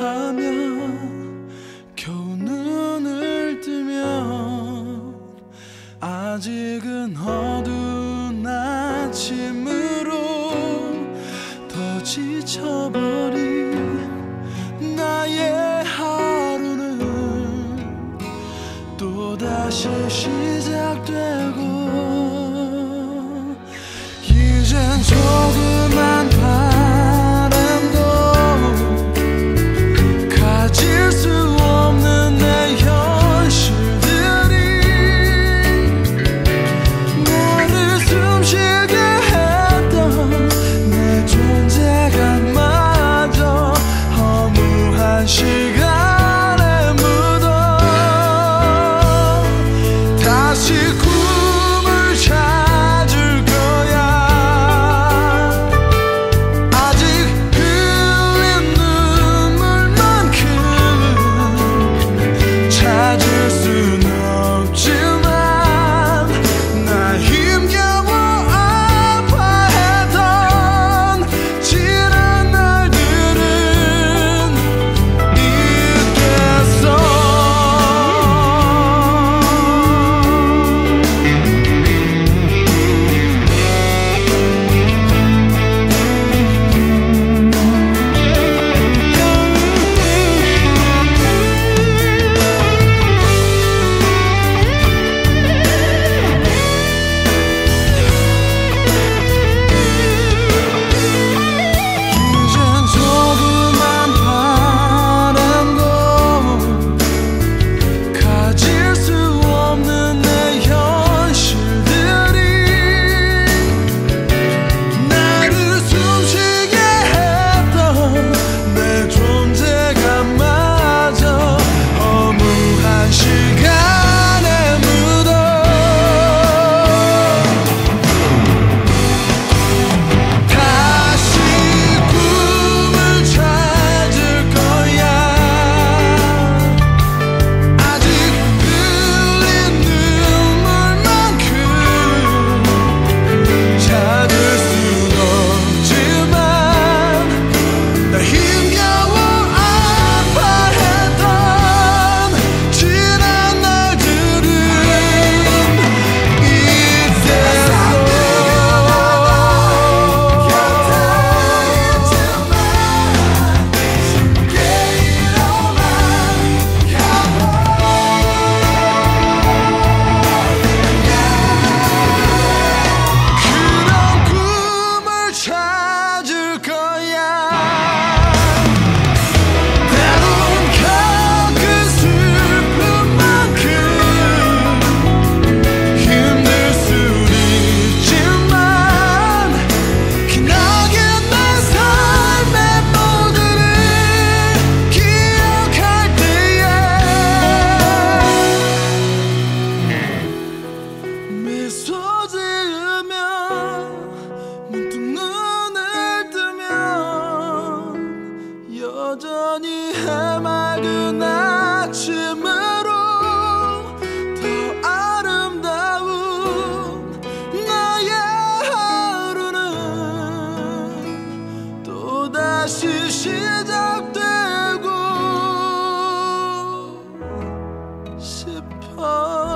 하면 겨우 눈을 뜨면 아직은 어두운 아침으로 더 지쳐버린 나의 하루는 또다시 시작되고 이젠 조그만 바람도 가질 수 없는 내 현실들이 나를 숨쉬게 했던 내 존재가 마저 허무한 시간에 묻어 다시 꿈을 찾을 거야. 아직 흘린 눈물만큼 찾을 순 없지만 나 힘겨워 아파했던 지난 날들은 잊겠어. 이젠 조그만 바람도 가질 수 없는 내 현실들이 나를 숨쉬게 했던 내 존재가 마저 허무한 시간에 묻어 다시 꿈을 찾을 거야. 아직 흘린 눈물만큼 찾을 순 없지만 나 힘겨워 아파했던 지난 날들은 그런 꿈을 찾을 거야. 때론 가끔 슬픔만큼 힘들 순 있지만 기나긴 내 삶의 모두를 기억할 때에 미소 지으며 문득 눈을 뜨면 여전히 해맑은 아침으로 더 아름다운 나의 하루는 또다시 시작되고 싶어.